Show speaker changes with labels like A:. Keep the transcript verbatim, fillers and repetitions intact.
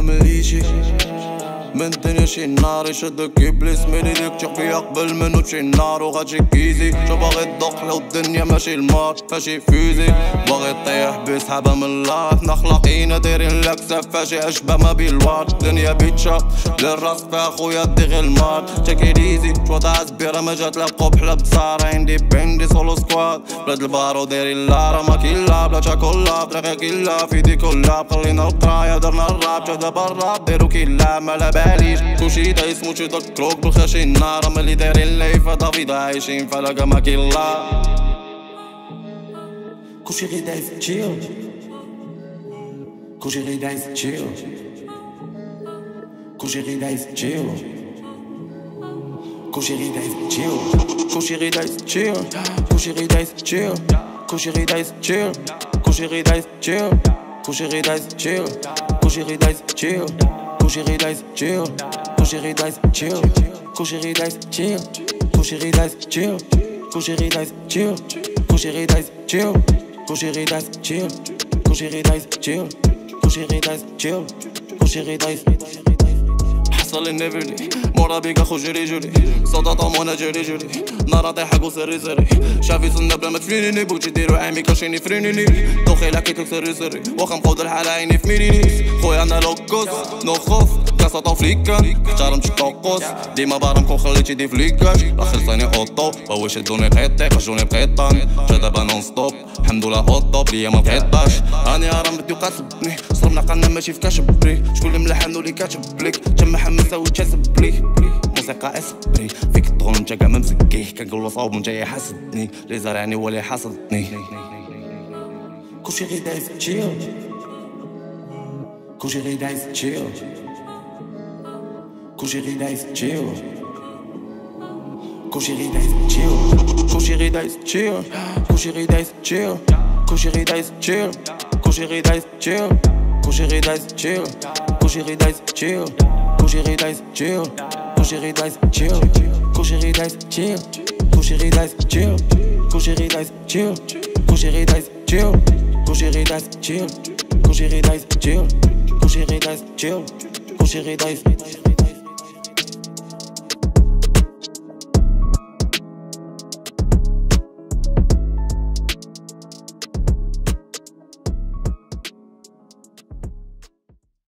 A: مليشي من الدنيا شي نار يشدك ابليس من ايديك تخفي قبل منو تشي نار وغاتجي كيزي شو باغي تدق لو الدنيا ماشي المار فاشي فيزي باغي طيح بسحابة من الله نخلقينا دايرين لاكسف فاشي اشبه ما بين الواد الدنيا بيتشا للراس فيها خويا دي غير المال تشيكي ايزي شوطة عزبيرة ما جات لا قبحلة بصارة عندي بندي سولو سكواد بلاد البارو دايرين لارا ما كيلا بلا تاكولا بلا كيلا في دي كلاب خلينا القراية درنا الراب جا دابا الراب ديرو كيلا مالا باليش كلشي دايس موتشي يذكروك بالخاشي النار ملي دايرين ليفا دافيد عايشين فلاقا ما كيلا كلشي غي دايس تشيل كلشي غي دايس تشيل كلشي غي دايس تشيل كلشي غي دايس تشيل كلشي غي دايس تشيل كلشي غي دايس تشيل كلشي غي دايس تشيل كلشي غي دايس تشيل كلشي غي دايس تشيل كلشي غي دايس تشيل كلشي غي دايس تشيل كلشي غي دايس تشيل كلشي غي دايس تشيل كلشي غي دايس تشيل كلشي غي دايس تشيل كلشي غي دايس تشيل كلشي غي دايس تشيل كلشي غي دايس تشيل كلشي غي دايس تشيل كلشي غي دايس حصل النبلي مورا بيك اخو جري جري صوتا طمونا جري جري نارا طيحك وسري سري شافي سنة بلا ما تفرينيني بوتي ديرو عامي كاشيني فرينيني دوخي لاكيتك سري سري واخا مقود الحالة عيني في ميرينيس خويا انا لوكوس نو خوف كاسا طوفليكان احترمت الطقوس ديما بارمكم خليتي دي فليكاش لا خلصاني اوطو بواش يدوني قيطي خرجوني بقيطان جا دابا نون ستوب الحمدولله اوطوب ليا ما بقيطاش راني راه بديو قاسبني صرنا قلنا ماشي في كاش بري شكون اللي ملحن واللي كاتب بليك تما حمسه وتشاسب بلي موسيقى اسبري فيك الدغل نتا كاع ما مزكيه كنقول صاوب نتا يحسدني لي زرعني هو اللي حاسدني كلشي غي دايس تشيل كلشي غي دايس تشيل كلشي غي دايس تشيل كلشي غي دايس تشيل كلشي غي دايس تشيل كلشي غي دايس تشيل كلشي غي دايس تشيل كلشي غي دايس تشيل كلشي غي دايس تشيل كلشي غي دايس تشيل كلشي غي دايس تشيل كلشي غي دايس تشيل كلشي غي دايس تشيل كلشي غي دايس تشيل كلشي غي دايس تشيل كلشي غي دايس تشيل كلشي غي دايس تشيل كلشي غي دايس تشيل كلشي غي دايس تشيل كلشي غي دايس